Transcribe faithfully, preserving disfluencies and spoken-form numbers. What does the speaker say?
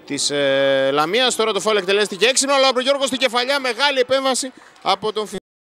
της ε, Λαμίας. Τώρα το φάουλ εκτελέστηκε έξυπνο, αλλά ο Γιώργος στην κεφαλιά, μεγάλη επέμβαση από τον